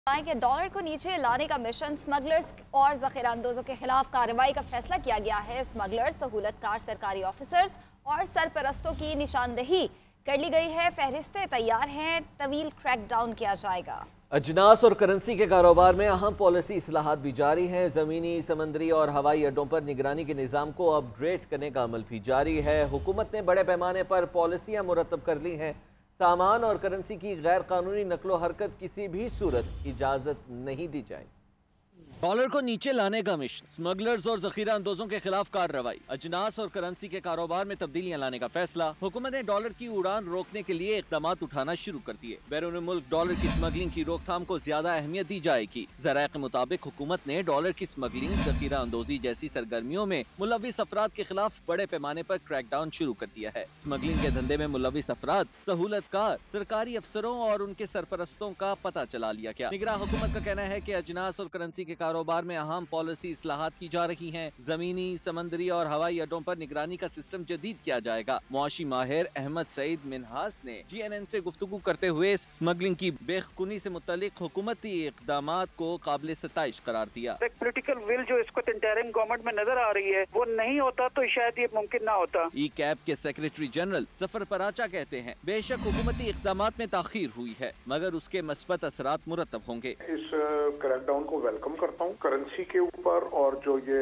کہ ڈالر کو نیچے لانے کا مشن اسمگلرز اور ذخیرہ اندوزوں کے خلاف کارروائی کا فیصلہ کیا گیا ہے۔ اسمگلرز، سہولت کار سرکاری آفیسرز اور سرپرستوں کی نشاندہی کر لی گئی ہے۔ فہرستیں تیار ہیں، طویل کریک ڈاؤن کیا جائے گا۔ اجناس اور کرنسی کے کاروبار میں اہم پالیسی اصلاحات بھی جاری ہیں۔ زمینی، سمندری اور ہوائی اڈوں پر نگرانی کے نظام کو اپ گریڈ کرنے کا عمل بھی جاری ہے۔ حکومت نے بڑے پیمانے پر پالیسیاں مرتب کر لی ہیں۔ سامان اور کرنسی کی غیر قانونی نقل و حرکت کسی بھی صورت اجازت نہیں دی جائے گی۔ ڈالر کو نیچے لانے کا مشن، اسمگلرز اور ذخیرہ اندوزوں کے خلاف کارروائی، اجناس اور کرنسی کے کاروبار میں تبدیلیاں لانے کا فیصلہ۔ حکومت نے ڈالر کی اڑان روکنے کے لیے اقدامات اٹھانا شروع کر دیے۔ بیرون ملک ڈالر کی اسمگلنگ کی روک تھام کو زیادہ اہمیت دی جائے گی۔ ذرائع کے مطابق حکومت نے ڈالر کی اسمگلنگ، ذخیرہ اندوزی جیسی سرگرمیوں میں ملوث افراد کے خلاف بڑے پیمانے پر کریک ڈاؤن شروع کر دیا ہے۔ اسمگلنگ کے دھندے میں ملوث افراد، سہولت کار، سرکاری افسروں اور ان کے سرپرستوں کا پتہ چلا لیا گیا۔ نگراں حکومت کا کہنا ہے کہ اجناس اور کرنسی کے کاروبار میں اہم پالیسی اصلاحات کی جا رہی ہیں۔ زمینی، سمندری اور ہوائی اڈوں پر نگرانی کا سسٹم جدید کیا جائے گا۔ معاشی ماہر احمد سعید منہاس نے GNN سے گفتگو کرتے ہوئے اسمگلنگ کی بے خونی سے متعلق حکومتی اقدامات کو قابل ستائش قرار دیا۔ ایک پولیٹیکل ول جو اس کو انٹرم گورنمنٹ میں نظر آ رہی ہے وہ نہیں ہوتا تو شاید یہ ممکن نہ ہوتا۔ ای کیب کے سیکریٹری جنرل ظفر پراچا کہتے ہیں بے شک حکومتی اقدامات میں تاخیر ہوئی ہے مگر اس کے مثبت اثرات مرتب ہوں گے۔ اس کریک ڈاؤن کو ویلکم کرتا ہوں۔ کرنسی کے اوپر اور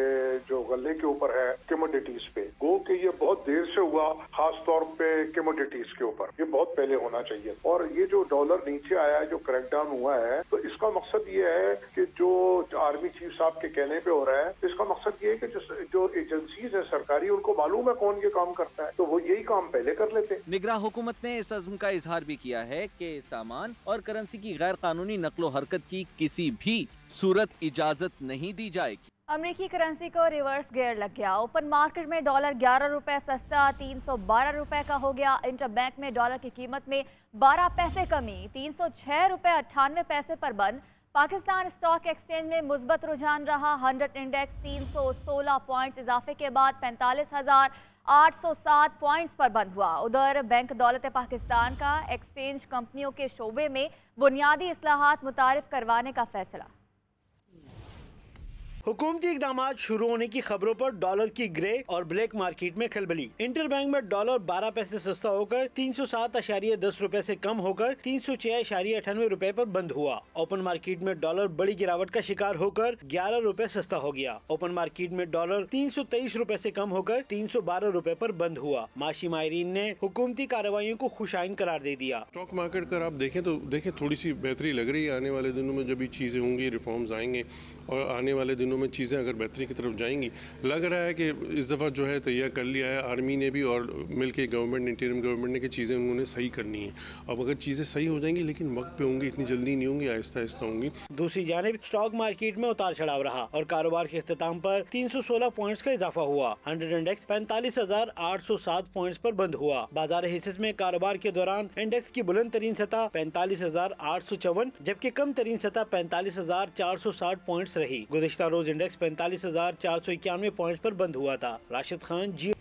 جو غلے کے اوپر ہے کموڈیٹیز پہ، گو کہ یہ بہت دیر سے ہوا، خاص طور پہ کموڈیٹیز کے اوپر یہ بہت پہلے ہونا چاہیے۔ اور یہ جو ڈالر نیچے آیا ہے، جو کریک ڈاؤن ہوا ہے، تو اس کا مقصد یہ ہے کہ جو آرمی چیف صاحب کے کہنے پہ ہو رہا ہے، اس کا مقصد یہ ہے کہ جو ایجنسیز ہیں سرکاری، ان کو معلوم ہے کون یہ کام کرتا ہے، تو وہ یہی کام پہلے کر لیتے ہیں۔ نگراں حکومت نے اس عزم کا اظہار بھی کیا ہے کہ سامان اور کرنسی کی غیر قانونی نقل و حرکت کی کسی بھی صورت اجازت نہیں دی جائے گی۔ امریکی کرنسی کو ریورس گیئر لگ گیا۔ اوپن مارکیٹ میں ڈالر 11 روپے سستا 312 روپے کا ہو گیا۔ انٹر بینک میں ڈالر کی قیمت میں 12 پیسے کمی 306 روپے 98 پیسے پر بند۔ پاکستان اسٹاک ایکسچینج میں مثبت رجحان رہا۔ 100 انڈیکس 316 پوائنٹس اضافے کے بعد 45,807 پوائنٹس پر بند ہوا۔ ادھر بینک دولت پاکستان کا ایکسچینج کمپنیوں کے شعبے میں بنیادی اصلاحات متعارف کروانے کا فیصلہ۔ حکومتی اقدامات شروع ہونے کی خبروں پر ڈالر کی گرے اور بلیک مارکیٹ میں کھلبلی۔ انٹر بینک میں ڈالر 12 پیسے سستا ہو کر 307.10 روپے سے کم ہو کر 306.98 روپے پر بند ہوا۔ اوپن مارکیٹ میں ڈالر بڑی گراوٹ کا شکار ہو کر 11 روپے سستا ہو گیا۔ اوپن مارکیٹ میں ڈالر 323 روپے سے کم ہو کر 312 روپے پر بند ہوا۔ معاشی ماہرین نے حکومتی کارروائیوں کو خوش آئند قرار دے دیا۔ اسٹاک مارکیٹ کا آپ دیکھیں تو تھوڑی سی بہتری لگ رہی ہے۔ آنے والے دنوں میں جب یہ چیزیں ہوں گی، ریفارمز آئیں گے اور آنے والے دنوں میں چیزیں اگر بہتری کی طرف جائیں گی، لگ رہا ہے کہ اس دفعہ جو ہے تیار کر لیا ہے آرمی نے بھی اور مل کے گورنمنٹ نے، انٹرم گورنمنٹ نے، کہ چیزیں انہوں نے صحیح کرنی ہیں۔ اب اگر چیزیں صحیح ہو جائیں گی لیکن وقت پہ ہوں گی، اتنی جلدی نہیں ہوں گی، آہستہ آہستہ ہوں گی۔ دوسری جانب اسٹاک مارکیٹ میں اتار چڑھاؤ رہا اور کاروبار کے اختتام پر 316 پوائنٹس کا اضافہ ہوا۔ 100 انڈیکس 45,807 پوائنٹس پر بند ہوا۔ بازار حصص میں کاروبار کے دوران انڈیکس کی بلند ترین سطح 45,854 جبکہ کم ترین سطح 45,460 پوائنٹس رہی۔ گزشتہ روز انڈیکس 45,491 پوائنٹس پر بند ہوا تھا۔ راشد خان، جی۔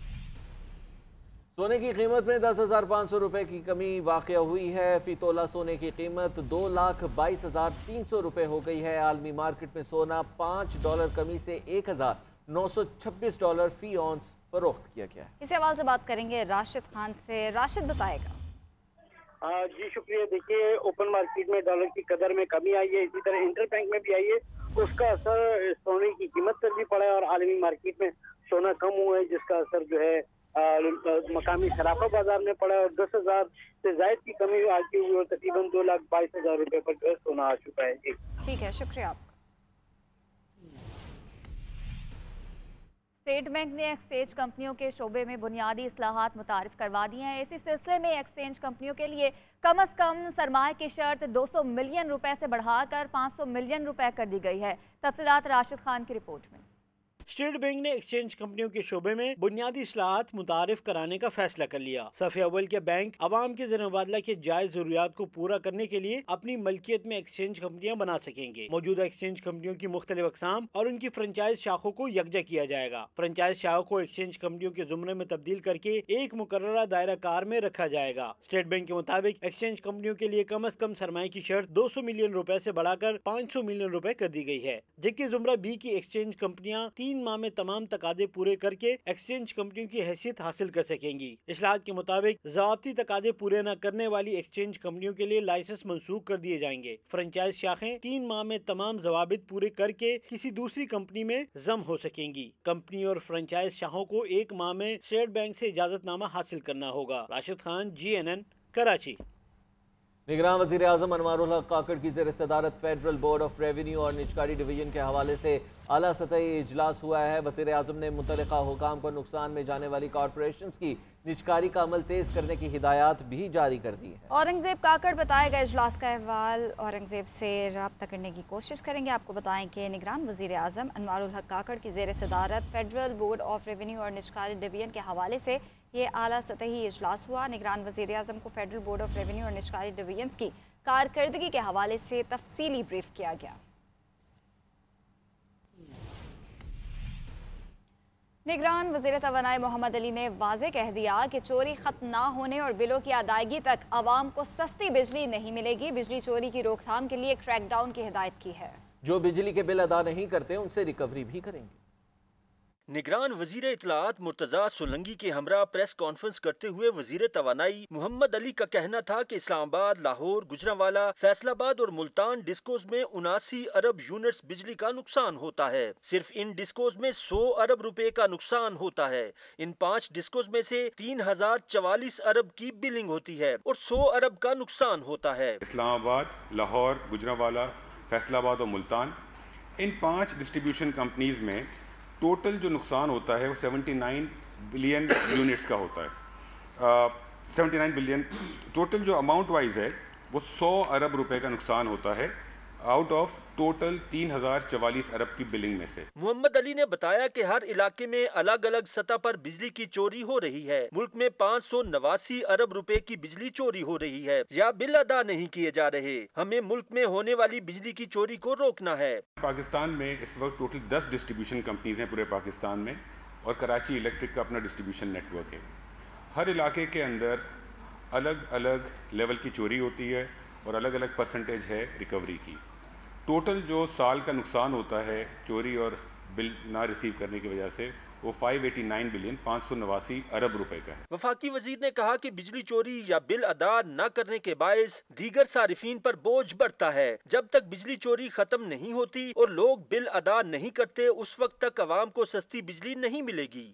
سونے کی قیمت میں 10,500 روپے کی کمی واقع ہوئی ہے۔ فی تولہ سونے کی قیمت 2,22,300 روپے ہو گئی ہے۔ عالمی مارکیٹ میں سونا $5 کمی سے $1,926 فی اونس فروخت کیا گیا ہے۔ اسی حوالے سے بات کریں گے راشد خان سے۔ راشد بتائے گا۔ جی شکریہ۔ دیکھیے، اوپن مارکیٹ میں ڈالر کی قدر میں کمی آئی ہے، اسی طرح انٹر بینک میں بھی آئی ہے۔ اس کا اثر سونے کی قیمت پر بھی پڑا ہے اور عالمی مارکیٹ میں سونا کم ہوا ہے، جس کا اثر جو ہے مقامی صرافہ بازار میں پڑا ہے اور 10,000 سے زائد کی کمی آتی ہوئی اور تقریباً 2,22,000 روپے پر جو ہے سونا آ چکا ہے۔ ٹھیک ہے، شکریہ آپ کا۔ اسٹیٹ بینک نے ایکسچینج کمپنیوں کے شعبے میں بنیادی اصلاحات متعارف کروا دی ہیں۔ اسی سلسلے میں ایکسچینج کمپنیوں کے لیے کم از کم سرمایہ کی شرط 200 ملین روپے سے بڑھا کر 500 ملین روپے کر دی گئی ہے۔ تفصیلات راشد خان کی رپورٹ میں۔ स्टेट बैंक ने एक्सचेंज कंपनियों के शोबे में बुनियादी इस्लाहात मुतारिफ कराने का फैसला कर लिया। सफ़े अव्वल के बैंक अवाम के ज़र मुबादला के जायज़ ज़रूरियात को पूरा करने के लिए अपनी मलकियत में एक्सचेंज कंपनियां बना सकेंगे। मौजूदा एक्सचेंज कंपनियों की मुख्तलिफ अक़साम और उनकी फ्रेंचाइज शाखों को यकजा किया जाएगा। फ्रेंचाइज शाखों को एक्सचेंज कंपनियों के ज़ुमरे में तब्दील करके एक मुकर्ररा दायरा कार में रखा जाएगा। स्टेट बैंक के मुताबिक एक्सचेंज कंपनियों के लिए कम अज कम सरमाए की शर्त 200 मिलियन रुपए से बढ़ाकर 500 मिलियन रुपए कर दी गई है, जबकि ज़ुमरा बी की एक्सचेंज कंपनियां 3 माह में तमाम तकादे पूरे करके एक्सचेंज कंपनियों की हैसियत हासिल कर सकेंगी। इस्लाहात के मुताबिक ज़वाब्ती तकादे पूरे न करने वाली एक्सचेंज कंपनियों के लिए लाइसेंस मंसूख कर दिए जाएंगे। फ्रेंचाइज शाखें 3 माह में तमाम ज़वाबित पूरे करके किसी दूसरी कंपनी में जम हो सकेंगी। कंपनी और फ्रेंचाइज शाखों को 1 माह में स्टेट बैंक से इजाजतनामा हासिल करना होगा। राशिद खान, GNN, कराची। निगरान वज़ीर आज़म अनवारुल हक काकड़ की ज़ेर सदारत फेडरल बोर्ड ऑफ रेवेन्यू और निजकारी डिवीजन के हवाले से आला सतही इजलास हुआ है। वज़ीर आज़म ने मुतल्लिका हुकाम को नुकसान में जाने वाली कॉरपोरेशंस की निजकारी का अमल तेज़ करने की हिदायत भी जारी कर दी है। औरंगजेब काकड़ बताएगा इजलास का अहवाल, औरंगजेब से रब्ता करने की कोशिश करेंगे। आपको बताएं कि निगरान वज़ीर आज़म अनवारुल हक काकड़ की ज़ेर सदारत फेडरल बोर्ड ऑफ रेवेन्यू और निजकारी डिवीजन के हवाले से ये आला सतही इजलास हुआ। निगरान वज़ीर आज़म को फेडरल बोर्ड ऑफ रेवेन्यू और निजकारी डिवीजन्स की कारकर्दगी के हवाले से तफसीली ब्रीफ किया गया। निगरान वज़ीर तवानाई मोहम्मद अली ने वाज़े कह दिया कि चोरी ख़त्म ना होने और बिलों की अदायगी तक आवाम को सस्ती बिजली नहीं मिलेगी। बिजली चोरी की रोकथाम के लिए क्रैकडाउन की हिदायत की है। जो बिजली के बिल अदा नहीं करते उनसे रिकवरी भी करेंगे। निगरान वजीर इत्तलात मुर्तज़ा सोलंकी के हमरा प्रेस कॉन्फ्रेंस करते हुए वजीर तवानाई मोहम्मद अली का कहना था कि इस्लामाबाद, लाहौर, गुजरांवाला, फैसलाबाद और मुल्तान डिस्कोज में 79 अरब यूनिट्स बिजली का नुकसान होता है। सिर्फ इन डिस्कोज में 100 अरब रुपए का नुकसान होता है। इन 5 डिस्कोज में से 3044 अरब की बिलिंग होती है और 100 अरब का नुकसान होता है। इस्लामाबाद, लाहौर, गुजरांवाला, फैसलाबाद और मुल्तान, इन 5 डिस्ट्रीब्यूशन कंपनीज में टोटल जो नुकसान होता है वो 79 बिलियन यूनिट्स का होता है। 79 बिलियन टोटल जो अमाउंट वाइज है वो 100 अरब रुपए का नुकसान होता है आउट ऑफ टोटल 3044 अरब की बिलिंग में से। मोहम्मद अली ने बताया कि हर इलाके में अलग अलग सतह पर बिजली की चोरी हो रही है। मुल्क में 589 अरब रुपए की बिजली चोरी हो रही है या बिल अदा नहीं किए जा रहे। हमें मुल्क में होने वाली बिजली की चोरी को रोकना है। पाकिस्तान में इस वक्त टोटल 10 डिस्ट्रीब्यूशन कंपनीज हैं पूरे पाकिस्तान में और कराची इलेक्ट्रिक का अपना डिस्ट्रीब्यूशन नेटवर्क है। हर इलाके के अंदर अलग अलग लेवल की चोरी होती है और अलग अलग परसेंटेज है रिकवरी की। टोटल जो साल का नुकसान होता है चोरी और बिल ना रिसीव करने की वजह से वो 589 बिलियन 589 अरब रुपए का है। वफाकी वजीर ने कहा कि बिजली चोरी या बिल अदा न करने के बायस दीगर सारिफीन पर बोझ बढ़ता है। जब तक बिजली चोरी खत्म नहीं होती और लोग बिल अदा नहीं करते उस वक्त तक आवाम को सस्ती बिजली नहीं मिलेगी।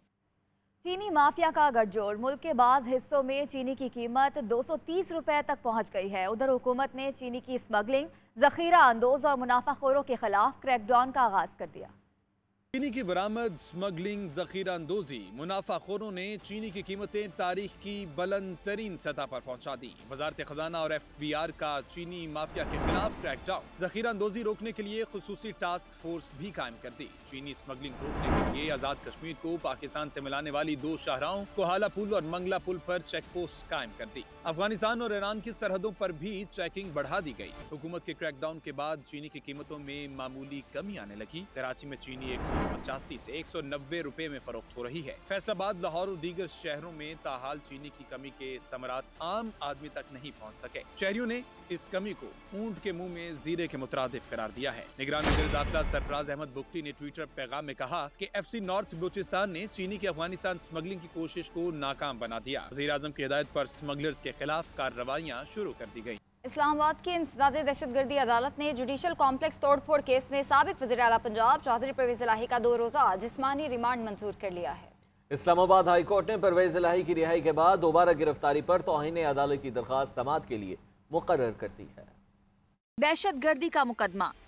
चीनी माफिया का गठजोड़, मुल्क के बाज़ हिस्सों में चीनी की कीमत 230 रुपए तक पहुंच गई है। उधर हुकूमत ने चीनी की स्मगलिंग, जखीरा अंदोज और मुनाफाखोरों के खिलाफ क्रैकडाउन का आगाज कर दिया। चीनी की बरामद, स्मगलिंग, जखीरा अंदोजी, मुनाफाखोरों ने चीनी की कीमतें तारीख की बुलंद तरीन सतह पर पहुंचा दी। वजारत खजाना और FBR का चीनी माफिया के खिलाफ क्रैकडाउन, जखीरा अंदोजी रोकने के लिए खुसूसी टास्क फोर्स भी कायम कर दी। चीनी स्मगलिंग रोकने के लिए आजाद कश्मीर को पाकिस्तान से मिलाने वाली 2 शाहराहों कोहाला पुल और मंगला पुल पर चेक पोस्ट कायम कर दी। अफगानिस्तान और ईरान की सरहदों पर भी चेकिंग बढ़ा दी गई। हुकूमत के क्रैकडाउन के बाद चीनी की कीमतों में मामूली कमी आने लगी। कराची में चीनी 185 से 190 रुपए में फरोख्त हो रही है। फैसलाबाद, लाहौर और दीगर शहरों में ताहाल चीनी की कमी के समरात आम आदमी तक नहीं पहुंच सके। शहरियों ने इस कमी को ऊंट के मुंह में जीरे के मुतरादिफ करार दिया है। निगरान वज़ीर दाखिला सरफराज अहमद बुख्ती ने ट्विटर पैगाम में कहा कि FC नॉर्थ बलूचिस्तान ने चीनी की अफगानिस्तान स्मगलिंग की कोशिश को नाकाम बना दिया। वज़ीर आज़म की हिदायत पर स्मगलर्स के खिलाफ कार्रवाइयाँ शुरू कर दी गयी। इस्लामाबाद की इंसदादे दहशतगर्दी अदालत ने जुडिशल कॉम्प्लेक्स तोड़फोड़ केस में साबिक वज़ीर आला पंजाब चौधरी परवेज इलाही का 2 रोज़ा जिस्मानी रिमांड मंजूर कर लिया है। इस्लामाबाद हाई कोर्ट ने परवेज इलाही की रिहाई के बाद दोबारा गिरफ्तारी पर तौहीन अदालत की दरखास्त समाअत के लिए मुकर्रर कर दी है। दहशतगर्दी का मुकदमा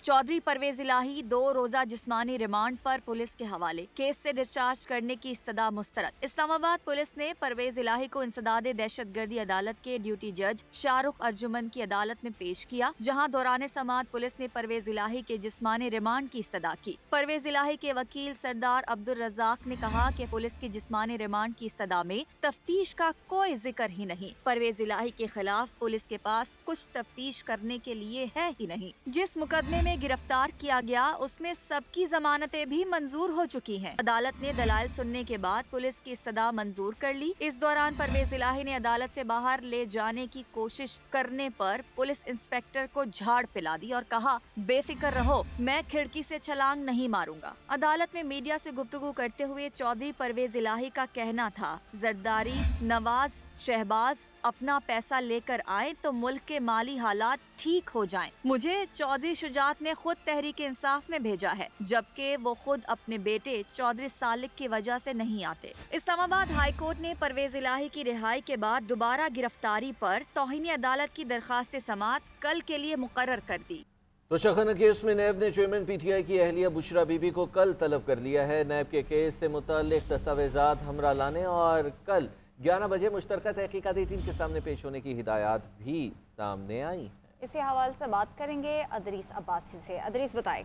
चौधरी परवेज इलाही 2 रोजा जिस्मानी रिमांड पर पुलिस के हवाले, केस से डिस्चार्ज करने की इस्तदा मुस्तरद। इस्लामाबाद पुलिस ने परवेज इलाही को इंसदादे दहशतगर्दी अदालत के ड्यूटी जज शाहरुख अर्जुमन की अदालत में पेश किया, जहां दौरान समाअत पुलिस ने परवेज इलाही के जिस्मानी रिमांड की इस्तदा की। परवेज इलाही के वकील सरदार अब्दुल रज़ाक ने कहा कि पुलिस की जिस्मानी रिमांड की इस्तदा में तफ्तीश का कोई जिक्र ही नहीं। परवेज इलाही के खिलाफ पुलिस के पास कुछ तफ्तीश करने के लिए है ही नहीं। जिस मुकदमे में गिरफ्तार किया गया उसमें सबकी जमानतें भी मंजूर हो चुकी हैं। अदालत ने दलाइल सुनने के बाद पुलिस की इस्तदा मंजूर कर ली। इस दौरान परवेज इलाही ने अदालत से बाहर ले जाने की कोशिश करने पर पुलिस इंस्पेक्टर को झाड़ पिला दी और कहा, बेफिक्र रहो, मैं खिड़की से छलांग नहीं मारूंगा। अदालत में मीडिया से गुफ्तगू करते हुए चौधरी परवेज इलाही का कहना था, जरदारी, नवाज, शहबाज अपना पैसा लेकर आए तो मुल्क के माली हालात ठीक हो जाएं। मुझे चौधरी शुजात ने खुद तहरीक इंसाफ में भेजा है, जबकि वो खुद अपने बेटे चौधरी सालिक की वजह से नहीं आते। इस्लामाबाद हाई कोर्ट ने परवेज इलाही की रिहाई के बाद दोबारा गिरफ्तारी पर तौहीन अदालत की दरखास्त समाअत कल के लिए मुकर्रर कर दी। तोशाखाना केस में नैब ने चेयरमैन पीटीआई की अहलिया बुशरा बीबी को कल तलब कर लिया है। नैब के केस से मुताल्लिक दस्तावेजात हमरा लाने और कल 11 बजे मुश्तरका तहकीकाती टीम के सामने पेश होने की हिदायत भी सामने आई है। इसी हवाले से बात करेंगे अदरीस अब्बासी से। अदरीस बताएं।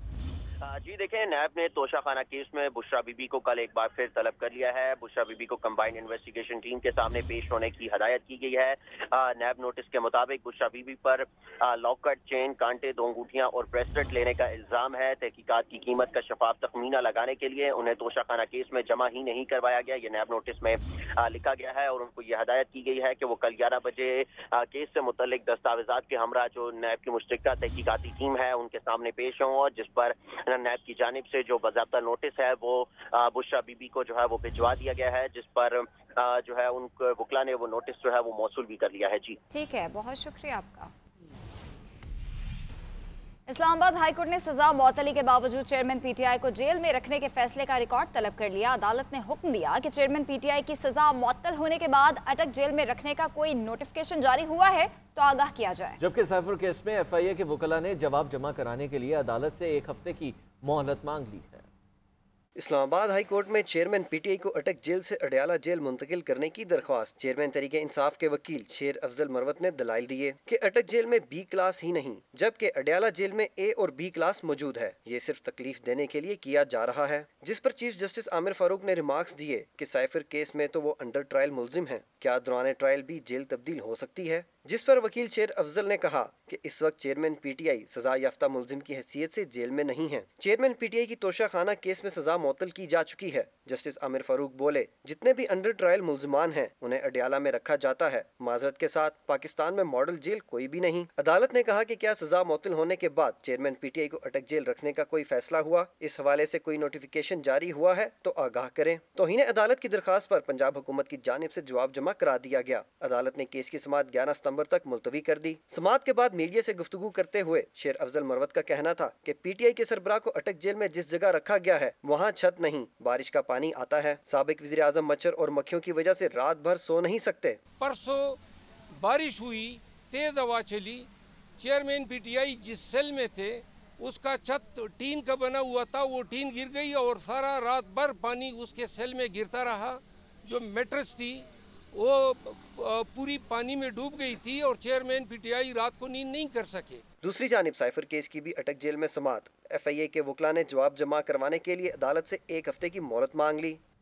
जी देखें, नैब ने तोशाखाना केस में बुशरा बीबी को कल एक बार फिर तलब कर लिया है। बुशरा बीबी को कंबाइंड इन्वेस्टिगेशन टीम के सामने पेश होने की हदायत की गई है। नैब नोटिस के मुताबिक बुशरा बीबी पर लॉकट, चेन, कांटे, 2 अंगूठियां और ब्रेसलेट लेने का इल्जाम है। तहकीकात की कीमत का शफाफ तखमीना लगाने के लिए उन्हें तोशाखाना केस में जमा ही नहीं करवाया गया, ये नैब नोटिस में लिखा गया है। और उनको ये हदायत की गई है कि वो कल 11 बजे केस से मुतल्लिक दस्तावेजात के हमरा जो नैब की मुश्तरका तहकीकाती टीम है उनके सामने पेश हों, और जिस पर नैब की जानिब से जो बाज़ाब्ता नोटिस है वो बुशरा बीबी को जो है वो भिजवा दिया गया है, जिस पर जो है उन वकला ने वो नोटिस जो है वो मौसूल भी कर लिया है। जी ठीक है, बहुत शुक्रिया आपका। इस्लामाबाद हाई कोर्ट ने सजा मुअत्तली के बावजूद चेयरमैन पीटीआई को जेल में रखने के फैसले का रिकॉर्ड तलब कर लिया। अदालत ने हुक्म दिया कि चेयरमैन पीटीआई की सजा मुअत्तल होने के बाद अटक जेल में रखने का कोई नोटिफिकेशन जारी हुआ है तो आगाह किया जाए। जबकि साइफर केस में एफआईए के वकला ने जवाब जमा कराने के लिए अदालत से 1 हफ्ते की मोहलत मांग ली है। इस्लामाबाद हाई कोर्ट में चेयरमैन पीटीआई को अटक जेल से अडयाला जेल मुंतकिल करने की दरख्वास्त। चेयरमैन तरीके इंसाफ के वकील शेर अफजल मरवत ने दलाइल दिए कि अटक जेल में बी क्लास ही नहीं जबकि अडयाला जेल में ए और बी क्लास मौजूद है। ये सिर्फ तकलीफ देने के लिए किया जा रहा है, जिस पर चीफ जस्टिस आमिर फारूक ने रिमार्क्स दिए कि साइफर केस में तो वो अंडर ट्रायल मुलजिम है, क्या दौरान ट्रायल भी जेल तब्दील हो सकती है। जिस पर वकील शेर अफजल ने कहा कि इस वक्त चेयरमैन पीटीआई सजा याफ्ता मुलजिम की हैसियत से जेल में नहीं है। चेयरमैन पीटीआई की तोशाखाना केस में सजा मुअत्तल की जा चुकी है। जस्टिस आमिर फारूक बोले, जितने भी अंडर ट्रायल मुलजिमान हैं उन्हें अडयाला में रखा जाता है। माजरत के साथ पाकिस्तान में मॉडल जेल कोई भी नहीं। अदालत ने कहा कि क्या सजा मुअत्तल होने के बाद चेयरमैन पीटीआई को अटक जेल रखने का कोई फैसला हुआ, इस हवाले से कोई नोटिफिकेशन जारी हुआ है तो आगाह करें। तौहीन अदालत की दरखास्त पर पंजाब हुकूमत की जानिब से जवाब जमा करा दिया गया। अदालत ने केस की समाअत 11 सितंबर तक मुलतवी कर दी। समाअत के बाद मीडिया से गुफ्तगू करते हुए शेर अफजल मरवत का कहना था कि पीटीआई के सरबराह को अटक जेल में जिस जगह रखा गया है वहाँ छत नहीं, बारिश का पानी आता है। साबिक वज़ीर आज़म मच्छर और मक्खियों की वजह से रात भर सो नहीं सकते। परसों बारिश हुई, तेज हवा चली, चेयरमैन पीटीआई जिस सेल में थे उसका छत टीन का बना हुआ था, वो टीन गिर गई और सारा रात भर पानी उसके सेल में गिरता रहा। जो मैट्रेस थी वो पूरी पानी में डूब गई थी और चेयरमैन पीटीआई रात को नींद नहीं कर सके। दूसरी जानिब साइफर केस की भी अटक जेल में समाअत। एफआईए के वकला ने जवाब जमा करवाने के लिए अदालत से 1 हफ्ते की मोहलत मांग ली।